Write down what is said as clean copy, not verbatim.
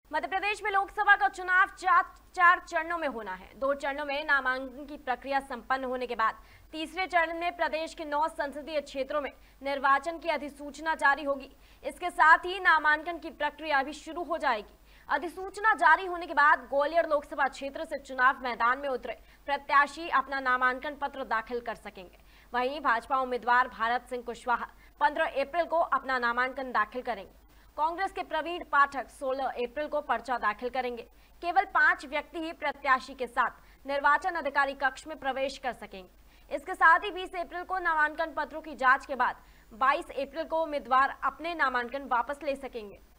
मध्य प्रदेश में लोकसभा का चुनाव चार चरणों में होना है। 2 चरणों में नामांकन की प्रक्रिया संपन्न होने के बाद तीसरे चरण में प्रदेश के 9 संसदीय क्षेत्रों में निर्वाचन की अधिसूचना जारी होगी। इसके साथ ही नामांकन की प्रक्रिया भी शुरू हो जाएगी। अधिसूचना जारी होने के बाद ग्वालियर लोकसभा क्षेत्र से चुनाव मैदान में उतरे प्रत्याशी अपना नामांकन पत्र दाखिल कर सकेंगे। वहीं भाजपा उम्मीदवार भारत सिंह कुशवाहा 15 अप्रैल को अपना नामांकन दाखिल करेंगे। कांग्रेस के प्रवीण पाठक 16 अप्रैल को पर्चा दाखिल करेंगे। केवल 5 व्यक्ति ही प्रत्याशी के साथ निर्वाचन अधिकारी कक्ष में प्रवेश कर सकेंगे। इसके साथ ही 20 अप्रैल को नामांकन पत्रों की जांच के बाद 22 अप्रैल को उम्मीदवार अपने नामांकन वापस ले सकेंगे।